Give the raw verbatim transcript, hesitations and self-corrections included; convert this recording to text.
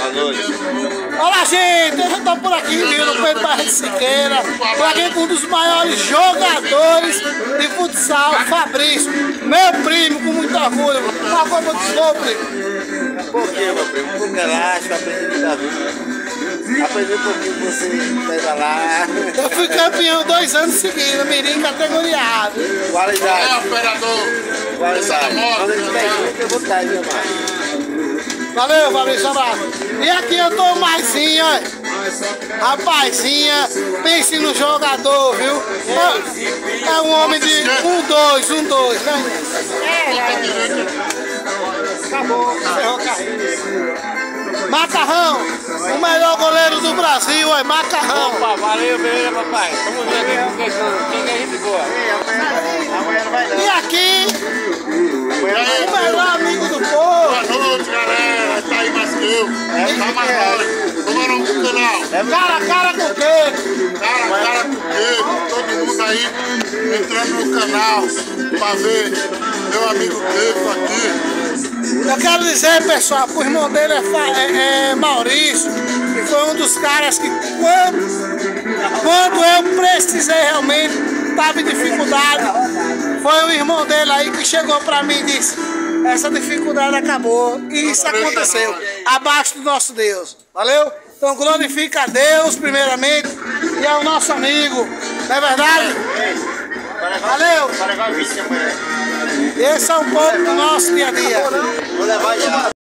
Olá, gente, eu já tô por aqui, viu, no Pedro Barreto Siqueira, por aqui com um dos maiores jogadores de futsal, Fabrício, meu primo, com muito orgulho. Qual foi o seu primo? Por que, meu primo? Um pouco elástico, aprendi da vida. Aprendi um pouquinho com você pedalar. Eu fui campeão dois anos seguidos, mirim categoria A. Qualidade. É, operador. Qualidade. Quando a gente pede, tem vontade, meu irmão. Valeu, Fabrício, abraço. E aqui eu tô maisinha, olha. Rapazinha, pense no jogador, viu? É, é um homem de um, dois, um, dois, né? É, acabou, encerrou a carreira. Macarrão, o melhor goleiro do Brasil, é Macarrão. Opa, valeu, beleza, papai. Vamos ver aqui quem é gente boa. Amanhã não vai dar. E aqui, o melhor amigo do povo. Boa noite, galera. Tá aí mais que eu. Tá mais nós. Como é o nome do canal? Cara a cara com o quê? Cara, cara com queijo. Todo mundo aí entrando no canal pra ver meu amigo Keiko aqui. Eu quero dizer, pessoal, que o irmão dele é, é, é Maurício, que foi um dos caras que quando, quando eu precisei realmente, estava em dificuldade, foi o irmão dele aí que chegou para mim e disse, essa dificuldade acabou e isso aconteceu, abaixo do nosso Deus, valeu? Então glorifica a Deus primeiramente e ao nosso amigo, não é verdade? Valeu! Esse é um pouco do nosso dia a dia. Vou levar já.